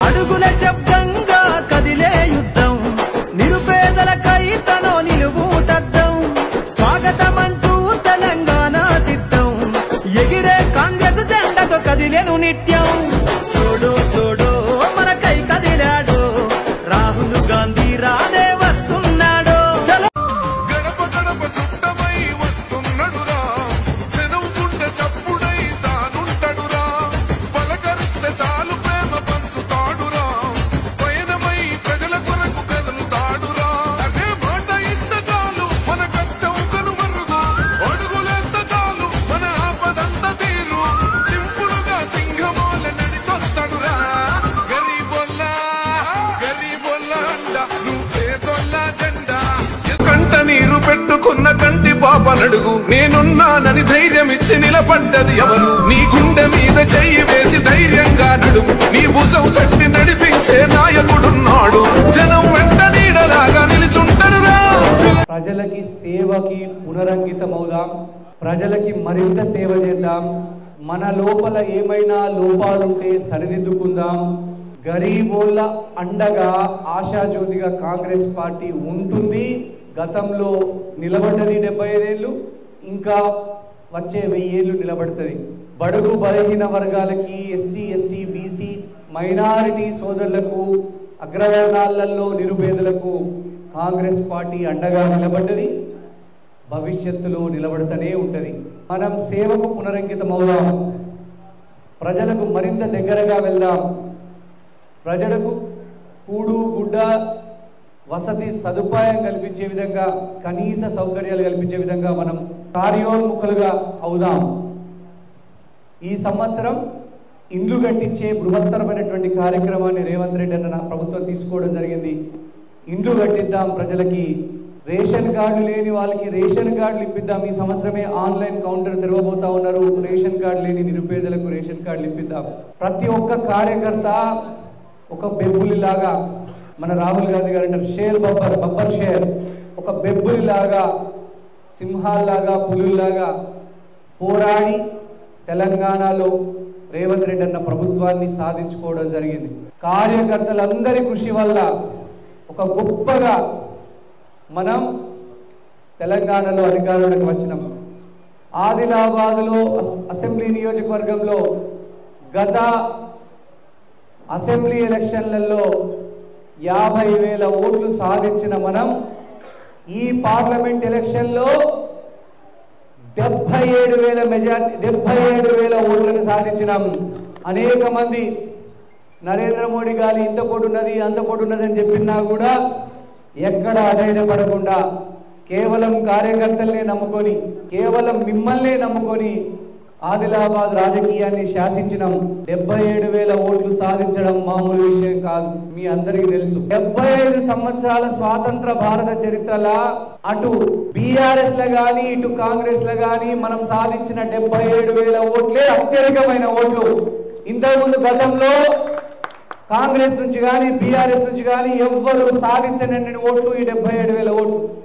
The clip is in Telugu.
అడుగుల శబ్దంగా కదిలే యుద్ధం నిరుపేదలకై తనో నిలువుటద్దం స్వాగతమంటూ తెలంగాణ సిద్ధం ఎగిరే కాంగ్రెస్ జెండతో కదిలేను నిత్యం చూడు చూడు మనకై కదిలాడు రాహుల్ గాంధీ రాదే వస్తున్నాడు గడప గడప సుట్టమై వస్తున్నాడురా సెదవుకుంటే చప్పుడై తానుంటాడురా పలకరిస్తే చాలు ప్రేమ పంచుతాడురా పయనమై ప్రజల కొరకు కదులుతాడురా అదే మాట ఇస్తే చాలు మన కష్టం కనుమరుగు అడుగులేస్తే చాలు మన ఆపదంత తీరు సింపులుగా సింహమాల నడిచొస్తాడురా గరీబొల్లా అండ నువ్వేదొల్లా జెండా కంట నీరు పెట్టుకున్న కంటి పాపనడుగు నేనున్నానని ధైర్యం ఇచ్చి నిలబడ్డది ఎవరు నీ గుండె మీద చెయ్యి వేసి ధైర్యంగా నడుము నీ భుజం తట్టి నడిపించే నాయకుడున్నాడు జనం వెంట నీడలాగా నిలుచుంటాడురా ప్రజలకి సేవకి పునరంకితమవుదాం ప్రజలకి మరింత సేవ చేద్దాం మన లోపల ఏమైనా లోపాలుంటే సరిదిద్దుకుందాం గరీబోళ్ళ అండగా ఆశాజ్యోతిగా కాంగ్రెస్ పార్టీ ఉంటుంది గతంలో నిలబడ్డది 75 ఏళ్ళు ఇంకా వచ్చే 1000 ఏళ్ళు నిలబడుతుంది బడుగు బలహీన వర్గాలకి ఎస్సీ ఎస్టీ బీసీ మైనారిటీ సోదరులకు అగ్రవర్ణాలలో నిరుపేదలకు కాంగ్రెస్ పార్టీ అండగా నిలబడ్డది భవిష్యత్తులో నిలబడుతూనే ఉంటుంది మనం సేవకు పునరంకితమవుదాం ప్రజలకు మరింత దగ్గరగా వెళ్దాం ప్రజలకు కూడు గుడ్డ వసతి సదుపాయం కల్పించే విధంగా కనీస సౌకర్యాలు కల్పించే విధంగా మనం కార్యోన్ముఖులుగా అవుదాం ఈ సంవత్సరం ఇండ్లు కట్టించే బృహత్తరమైనటువంటి కార్యక్రమాన్ని రేవంత్ రెడ్డి అన్న ప్రభుత్వం తీసుకోవడం జరిగింది ఇండ్లు కట్టిద్దాం ప్రజలకి రేషన్ కార్డు లేని వాళ్ళకి రేషన్ కార్డులు ఇప్పిద్దాం ఈ సంవత్సరమే ఆన్లైన్ కౌంటర్ తెరవబోతా ఉన్నారు రేషన్ కార్డు లేని నిరుపేదలకు రేషన్ కార్డులు ఇప్పిద్దాం ప్రతి ఒక్క కార్యకర్త ఒక బెబ్బులిలాగా మన రాహుల్ గాంధీ గారు అంటారు షేర్ బబ్బర్ షేర్ ఒక బెబ్బులిలాగా సింహాల్లాగా పులుల్లాగా పోరాడి తెలంగాణలో రేవంత్ రెడ్డి అన్న ప్రభుత్వాన్ని సాధించుకోవడం జరిగింది కార్యకర్తలందరి కృషి వల్ల ఒక గొప్పగా మనం తెలంగాణలో అధికారంలోకి వచ్చినాం ఆదిలాబాద్లో అసెంబ్లీ నియోజకవర్గంలో గత అసెంబ్లీ ఎలక్షన్లలో 50,000 ఓట్లు సాధించిన మనం ఈ పార్లమెంట్ ఎలక్షన్లో 77,000 మెజార్టీ 77,000 ఓట్లను సాధించినాం అనేక మంది నరేంద్ర మోడీ గాలి ఇంత పొడున్నది అంత పొడున్నది అని చెప్పినా కూడా ఎక్కడ అధైర్యపడకుండా కేవలం కార్యకర్తల్నే నమ్ముకొని కేవలం మిమ్మల్నే నమ్ముకొని ఆదిలాబాద్ రాజకీయాన్ని శాసించినాం 77,000 ఓట్లు సాధించడం మామూలు విషయం కాదు మీ అందరికీ తెలుసు 75 సంవత్సరాల స్వాతంత్ర భారత చరిత్రలో అటు బీఆర్ఎస్ లో గాని ఇటు కాంగ్రెస్ లో గాని మనం సాధించిన 77,000 ఓట్లే అత్యధికమైన ఓట్లు ఇంతకుముందు గతంలో కాంగ్రెస్ నుంచి గాని బీఆర్ఎస్ నుంచి గాని ఎవ్వరు సాధించని ఓట్లు ఈ 77,000 ఓట్లు